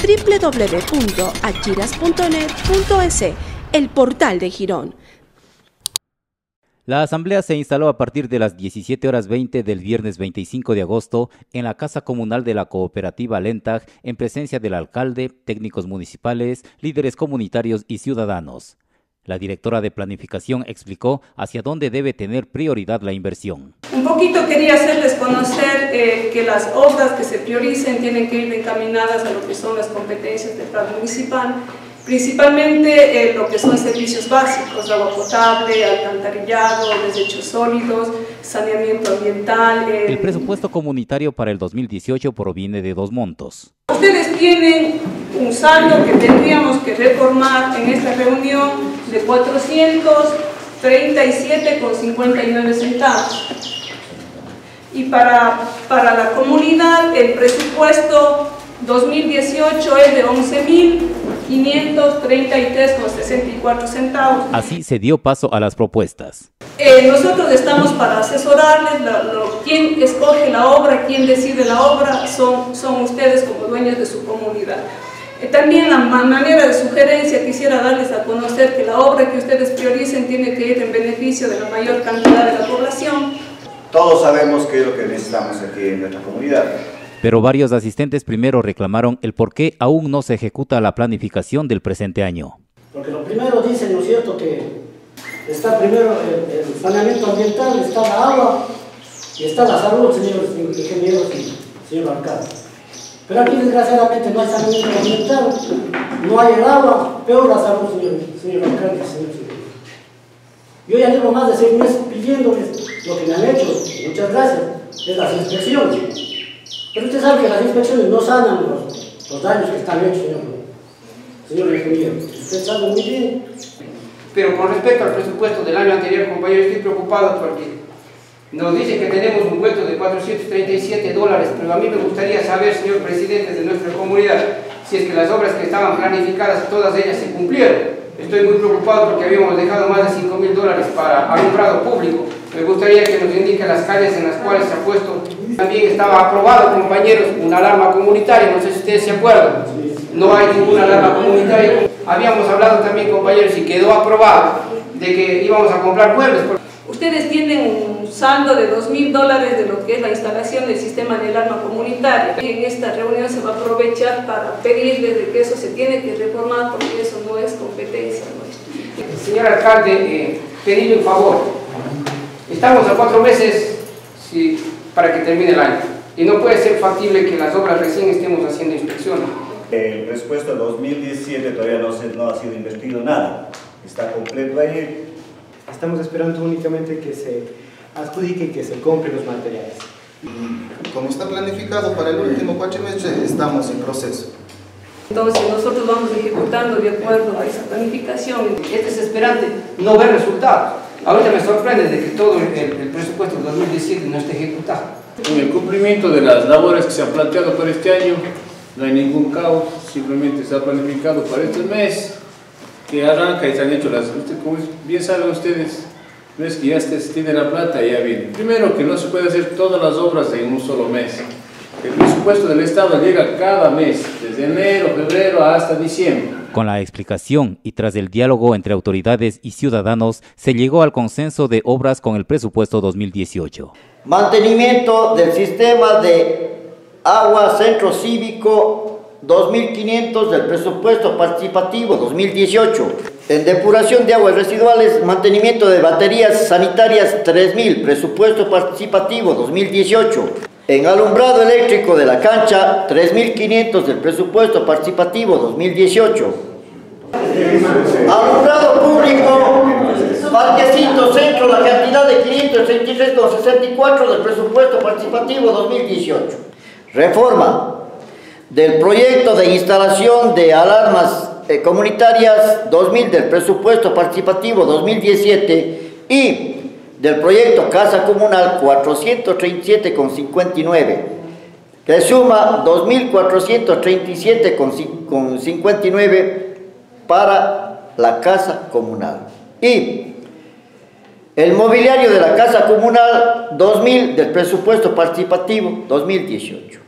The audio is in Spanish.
www.achiras.net.es, el portal de Girón. La asamblea se instaló a partir de las 17:20 del viernes 25 de agosto en la Casa Comunal de la Cooperativa Lentag en presencia del alcalde, técnicos municipales, líderes comunitarios y ciudadanos. La directora de Planificación explicó hacia dónde debe tener prioridad la inversión. Un poquito quería hacerles conocer que las obras que se prioricen tienen que ir encaminadas a lo que son las competencias del plan municipal, principalmente lo que son servicios básicos, agua potable, alcantarillado, desechos sólidos, saneamiento ambiental. El presupuesto comunitario para el 2018 proviene de dos montos. Ustedes tienen un saldo que tendríamos que reformar en esta reunión de 437,59 centavos. Y para la comunidad el presupuesto 2018 es de 11.533,64 centavos. Así se dio paso a las propuestas. Nosotros estamos para asesorarles, quién escoge la obra, quién decide la obra, son ustedes como dueños de su comunidad. También la manera de sugerencia quisiera darles a conocer que la obra que ustedes prioricen tiene que ir en beneficio de la mayor cantidad de la población. Todos sabemos qué es lo que necesitamos aquí en nuestra comunidad. Pero varios asistentes primero reclamaron el por qué aún no se ejecuta la planificación del presente año. Porque lo primero dicen, ¿no es cierto?, que está primero el saneamiento ambiental, está la agua y está la salud, señores ingenieros y señor alcalde. Pero aquí desgraciadamente no hay saneamiento ambiental, no hay el agua, peor la salud, señor alcalde, señor. Yo ya llevo más de 6 meses pidiéndoles lo que me han hecho, muchas gracias, es las inspecciones. Pero usted sabe que las inspecciones no sanan los daños que están hechos, señor ingeniero. Usted sabe muy bien. Pero con respecto al presupuesto del año anterior, compañero, estoy preocupado porque nos dice que tenemos un hueco de $437, pero a mí me gustaría saber, señor presidente de nuestra comunidad, si es que las obras que estaban planificadas, todas ellas se cumplieron. Estoy muy preocupado porque habíamos dejado más de $5.000 para alumbrado público. Me gustaría que nos indique las calles en las cuales se ha puesto. También estaba aprobado, compañeros, una alarma comunitaria, no sé si ustedes se acuerdan. No hay ninguna alarma comunitaria. Habíamos hablado también, compañeros, y quedó aprobado de que íbamos a comprar muebles. Ustedes tienen un saldo de $2.000 de lo que es la instalación del sistema de alarma comunitaria. Y en esta reunión se va a aprovechar para pedirles de que eso se tiene que reformar porque eso no es competencia nuestra. Señor alcalde, pedirle un favor. Estamos a 4 meses para que termine el año y no puede ser factible que las obras recién estemos haciendo inspecciones. El presupuesto 2017 todavía no ha sido invertido nada, está completo ahí. Estamos esperando únicamente que se adjudique y que se compren los materiales. Como está planificado para el último cuatrimestre, estamos en proceso. Entonces nosotros vamos ejecutando de acuerdo a esa planificación. Es desesperante no ver resultados. Ahorita me sorprende de que todo el presupuesto de 2017 no esté ejecutado. En el cumplimiento de las labores que se han planteado para este año, no hay ningún caos, simplemente se ha planificado para este mes, que arranca y se han hecho las... Como bien saben ustedes, no es que ya se tiene la plata y ya viene. Primero, que no se puede hacer todas las obras en un solo mes. El presupuesto del Estado llega cada mes, desde enero, febrero hasta diciembre. Con la explicación y tras el diálogo entre autoridades y ciudadanos, se llegó al consenso de obras con el presupuesto 2018. Mantenimiento del sistema de agua centro cívico 2.500 del presupuesto participativo 2018. En depuración de aguas residuales, mantenimiento de baterías sanitarias 3.000, presupuesto participativo 2018. En alumbrado eléctrico de la cancha, 3.500 del presupuesto participativo 2018. Alumbrado público, Parquecito Centro, la cantidad de 533,64 del presupuesto participativo 2018. Reforma del proyecto de instalación de alarmas comunitarias 2.000 del presupuesto participativo 2017 y del proyecto Casa Comunal 437,59, que suma 2.437,59 para la Casa Comunal. Y el mobiliario de la Casa Comunal 2.000 del presupuesto participativo 2018.